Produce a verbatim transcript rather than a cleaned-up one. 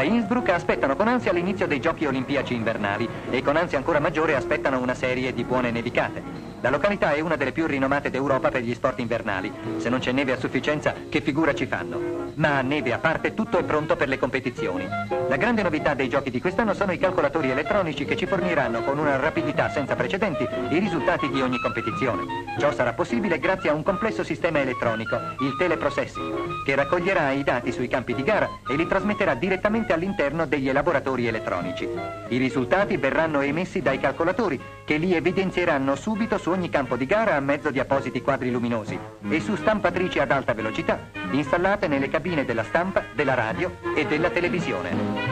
A Innsbruck aspettano con ansia l'inizio dei giochi olimpiaci invernali e con ansia ancora maggiore aspettano una serie di buone nevicate. La località è una delle più rinomate d'Europa per gli sport invernali. Se non c'è neve a sufficienza, che figura ci fanno? Ma a neve a parte, tutto è pronto per le competizioni. La grande novità dei giochi di quest'anno sono i calcolatori elettronici che ci forniranno con una rapidità senza precedenti i risultati di ogni competizione. Ciò sarà possibile grazie a un complesso sistema elettronico, il teleprocessing, che raccoglierà i dati sui campi di gara e li trasmetterà direttamente all'interno degli elaboratori elettronici. I risultati verranno emessi dai calcolatori, che li evidenzieranno subito su ogni campo di gara a mezzo di appositi quadri luminosi e su stampatrici ad alta velocità installate nelle cabine della stampa, della radio e della televisione.